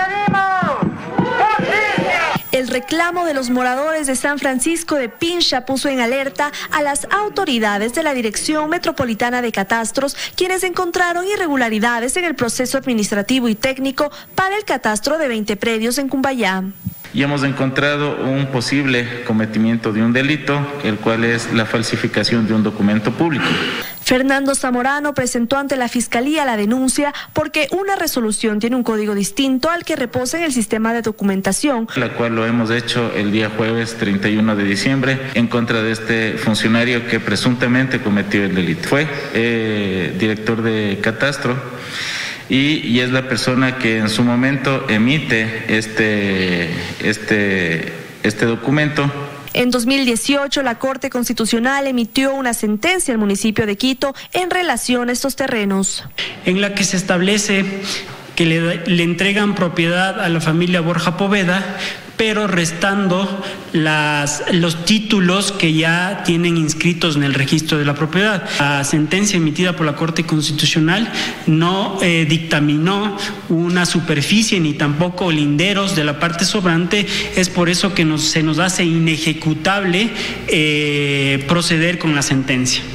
El reclamo de los moradores de San Francisco de Pincha puso en alerta a las autoridades de la Dirección Metropolitana de Catastros, quienes encontraron irregularidades en el proceso administrativo y técnico para el catastro de 20 predios en Cumbayá. Y hemos encontrado un posible cometimiento de un delito, el cual es la falsificación de un documento público. Fernando Zamorano presentó ante la Fiscalía la denuncia porque una resolución tiene un código distinto al que reposa en el sistema de documentación. La cual lo hemos hecho el día jueves 31 de diciembre en contra de este funcionario que presuntamente cometió el delito. Fue director de catastro y es la persona que en su momento emite este documento. En 2018, la Corte Constitucional emitió una sentencia al municipio de Quito en relación a estos terrenos, en la que se establece que le entregan propiedad a la familia Borja Poveda, pero restando los títulos que ya tienen inscritos en el registro de la propiedad. La sentencia emitida por la Corte Constitucional no dictaminó una superficie ni tampoco linderos de la parte sobrante. Es por eso que se nos hace inejecutable proceder con la sentencia.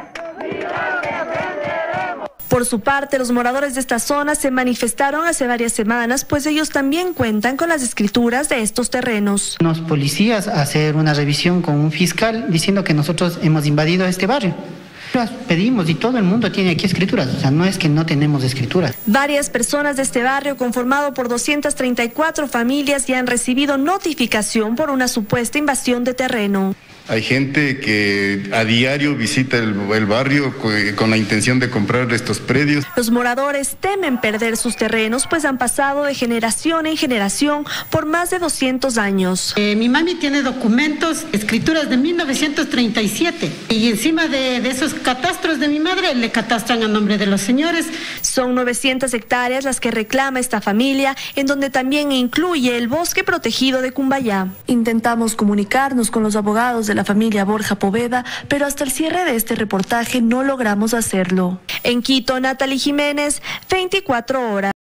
Por su parte, los moradores de esta zona se manifestaron hace varias semanas, pues ellos también cuentan con las escrituras de estos terrenos. Los policías hacer una revisión con un fiscal diciendo que nosotros hemos invadido este barrio. Las pedimos y todo el mundo tiene aquí escrituras, o sea, no es que no tenemos escrituras. Varias personas de este barrio, conformado por 234 familias, ya han recibido notificación por una supuesta invasión de terreno. Hay gente que a diario visita el barrio con la intención de comprar estos predios. Los moradores temen perder sus terrenos, pues han pasado de generación en generación por más de 200 años. Mi mami tiene documentos, escrituras de 1937 y encima de esos catastros de mi madre le catastran a nombre de los señores. Son 900 hectáreas las que reclama esta familia, en donde también incluye el bosque protegido de Cumbayá. Intentamos comunicarnos con los abogados de la familia Borja Poveda, pero hasta el cierre de este reportaje no logramos hacerlo. En Quito, Natalie Jiménez, 24 horas.